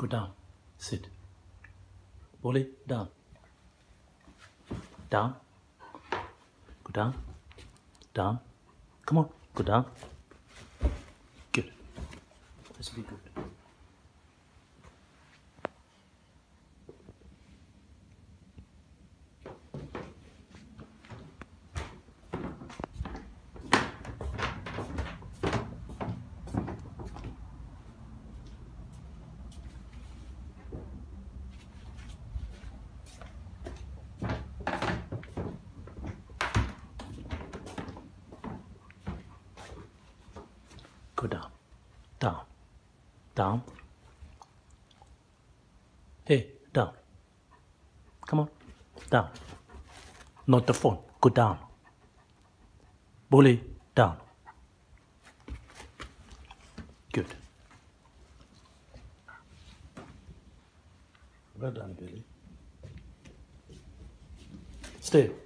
Go down. Sit. Bully, down. Down. Go down. Down. Come on. Go down. Good. Let's be good. Go down. Down. Down. Hey, down. Come on. Down. Not the phone. Go down. Bully, down. Good. Well done, Billy. Stay.